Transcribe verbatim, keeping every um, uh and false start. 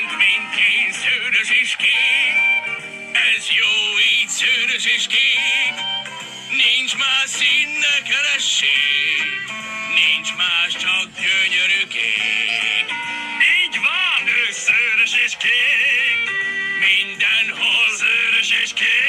Mindként szőrös és kék, ez jó így szőrös és kék. Nincs más színne keresség, nincs más, csak gyönyörű kék. Így van, ő szőrös és kék, mindenhol szőrös és kék.